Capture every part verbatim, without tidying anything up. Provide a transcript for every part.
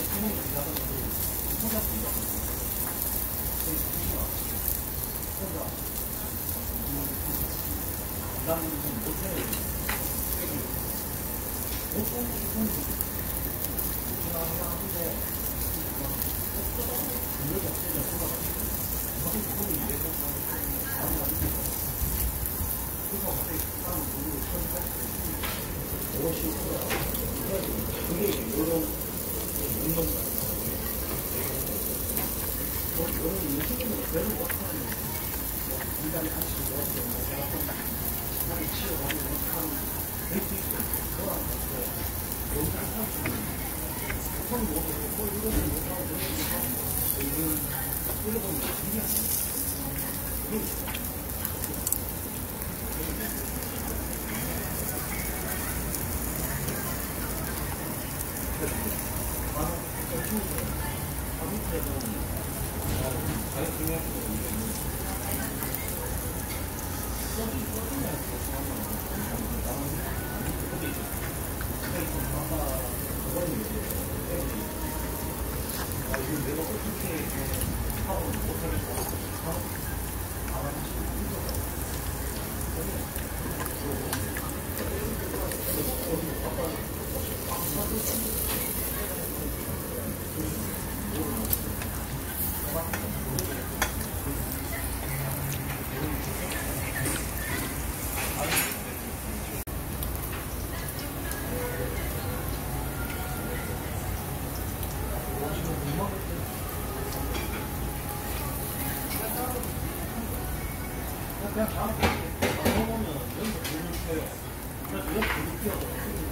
그냥 다음 먹으면 여기서 불을 켜요. 그래서 여기 불을 켜서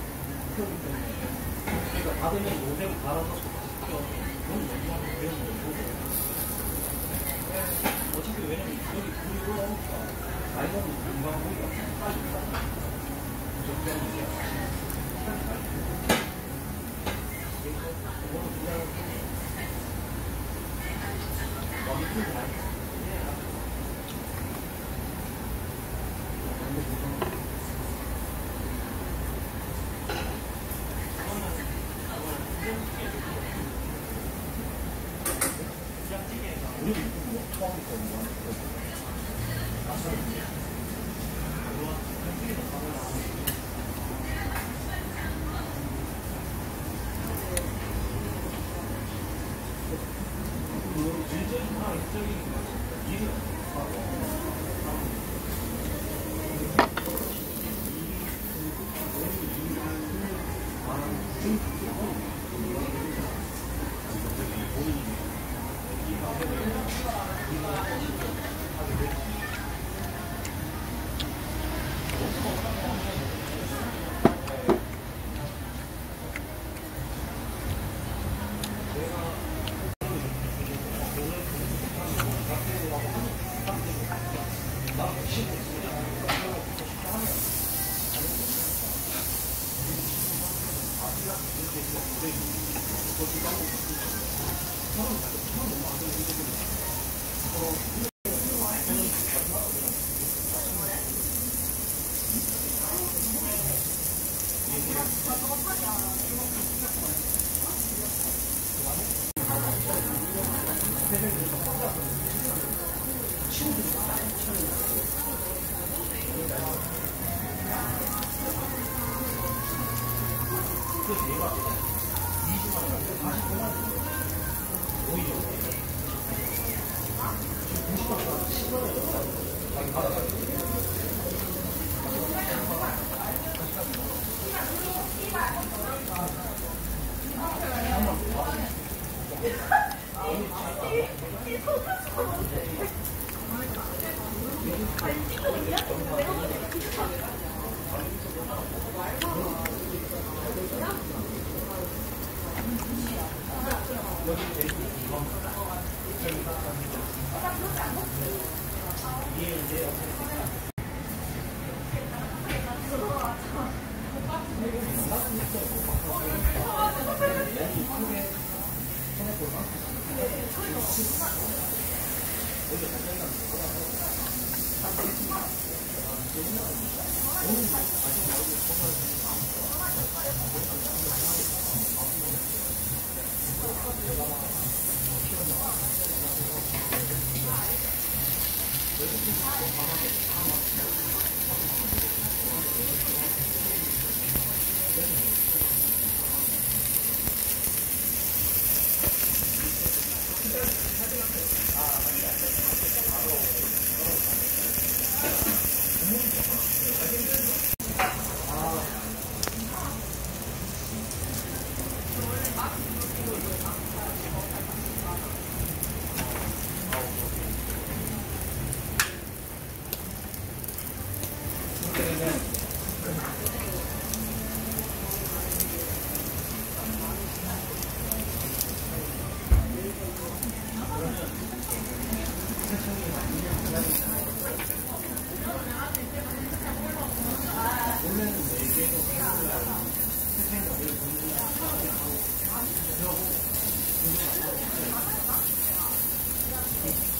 켜기 때문에 그러니까 받으면 요새로 갈아서 켜서 그건 너무 배우는 거고 어차피 왜냐면 여기 불이 올라오니까 라이너는 금방 보기가 빨리 올라가요. 적당히 이제 시간이 빨리 그래서 그거는 그냥 많이 풀고 많이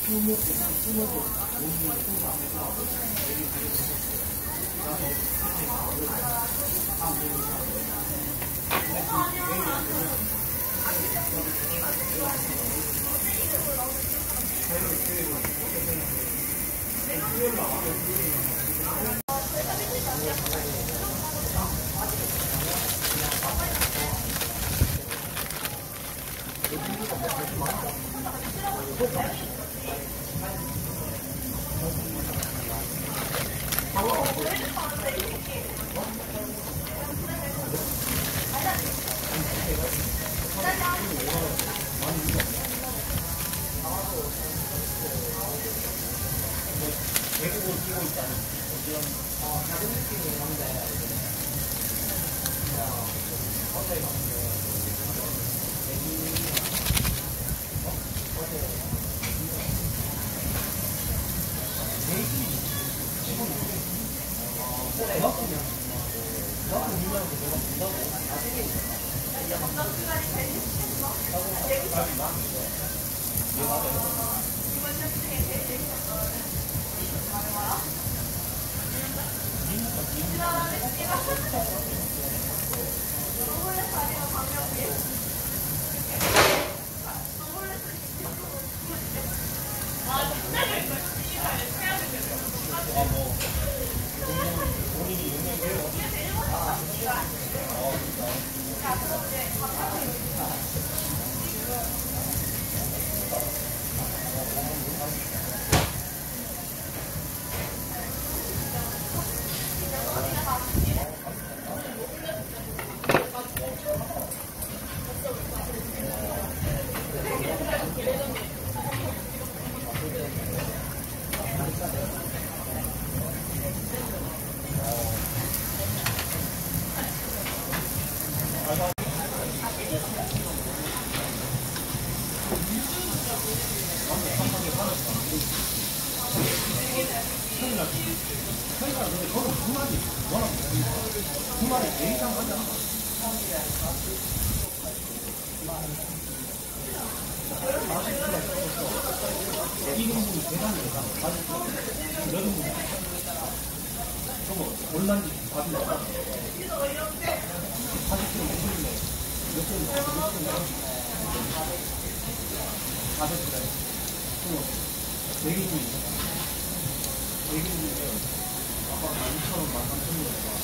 스무 개나 스무 개 모임을 통해서 앞에서 여기 가게 그다음에 다음 외국으로 뛰고 있다는 그런 어, 작은 느낌이 있는데 어제 주말에 네 이상 하잖아. 이등분이 대단히 대단. 맞았어. 여등분이. 저거 얼마인지 받은 거야? 사십 킬로그램 못 풀리네. 몇 킬로그램? 몇 킬로그램? 사백 킬로그램. 그거 네 개분이. 네 개분이면 아까 만 이천 원, 만 삼천 원.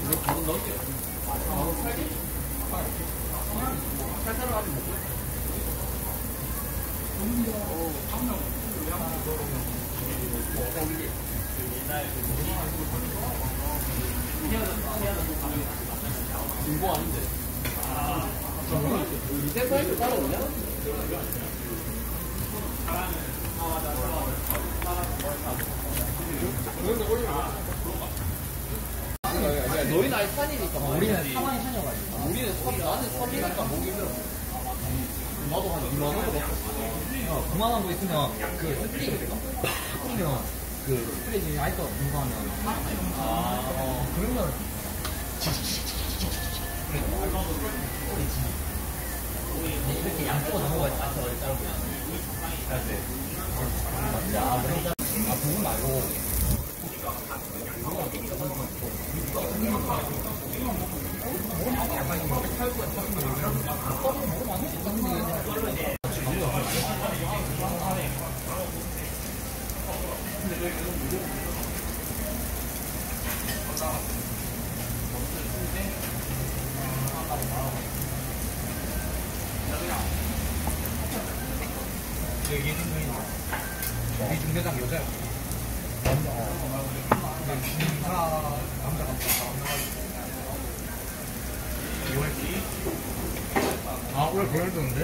이거 바로 넣을게요. 바로 살게. 살살을 아직 못 보여. 중고 아닌데. 밑에 사이즈 따라오냐? 너희는 아예 산이니까. 우리는 사방이 산이어가지고. 우리는 섬, 나는 섬이니까 보기 힘들어. 나도 한 이만 원 정도. 어, 그만한 거 있으면 그 스프레이 그거 그러면 그 스프레이 중에 아이터 공부하면 아, 어. 그러면 이렇게 양쪽으로 넘어가지 마서 자르고 알았지? 아, 그러니까 아, 부분 말고 여기 중대장 여자야. 남자. 중사 남자 같다. 아, 왜 그걸 드는데?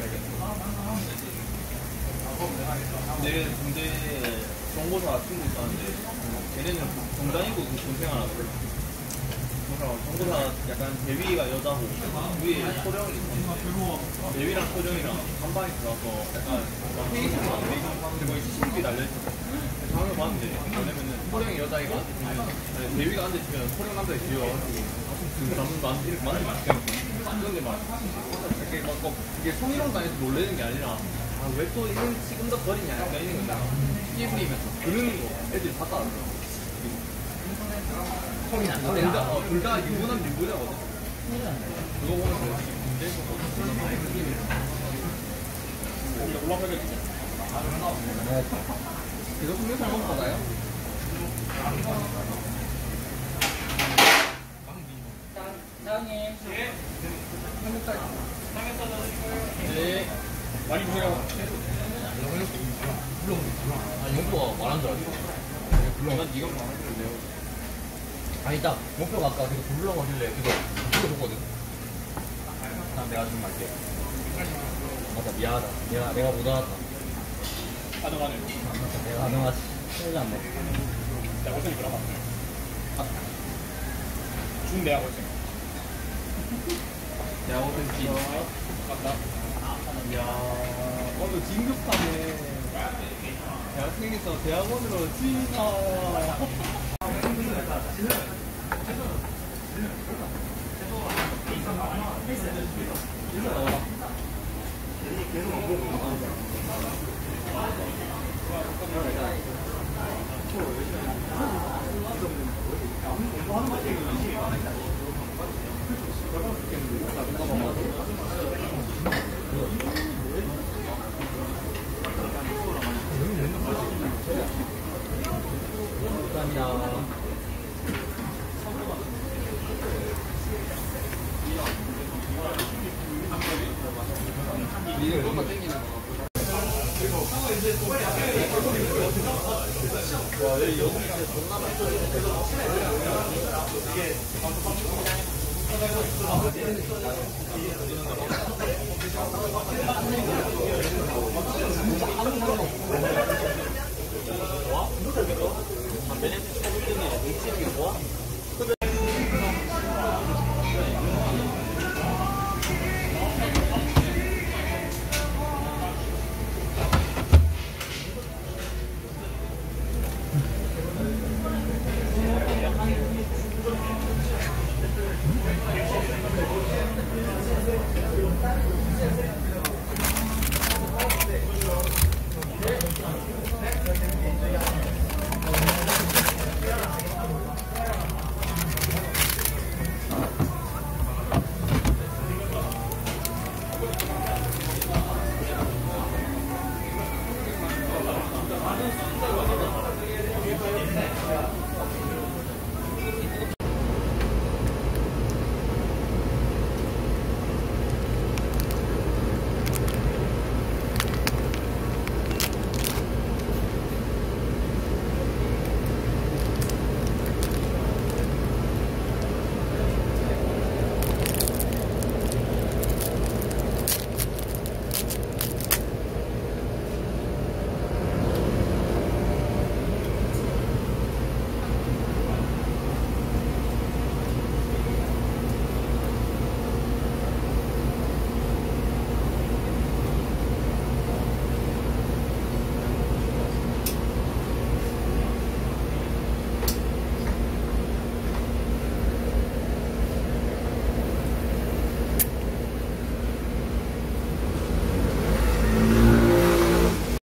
내 군대 정보사 친구 있었는데 걔네는 동단이고 그 동생 하나 그래. 정보사 약간 대위가 여자고 위에 소령이 있었는데 대위랑 소령이랑 한 방에 들어가서 약간 페이스랑 메이크업하는데 거의 시신비 달려있었어. 장을 봤는데 왜냐면은 소령이 여자애가 앉아있으면 대위가 앉아있으면 소령 남자애 뒤에와가지고 그 남자 이렇게 만나면 안 돼. 근데 막 이렇게 막 이게 송이랑 다녀서 놀래는 게 아니라 아, 왜 또 이런 지금 더 버리냐 약간 이런 거 끼부리면서 그러는 거 애들이 봤다 하더라고. 소리 안 둘 다, 어, 둘 다 유부남 유부녀거든. 그거 보면서 문제에서 올라가겠지. 이거 삼겹살 먹어봐요? 사장님. 삼겹살. 네. 많이 보여요. 아, 용포가 말한 줄 알았어. 난 네가 말하는데요. 아니, 딱, 목표가 아까 계속 불러고 하길래 계속 불러줬거든. 난 내가 좀 말게. 맞다, 미안하다. 내가, 내가 못 알았다. 가져가네. 맞다, 내가 가능하지. 큰일 났네. 내가 어떻게 그러면 중 내가 볼게. 내가 어떻게 맞다. 이야, 오늘 진급하네. 대학생에서 대학원으로 진짜. 감사합니다. 이게 얼마 땡기는 거. 와, 여기 여기 진짜 존나 감사합니다.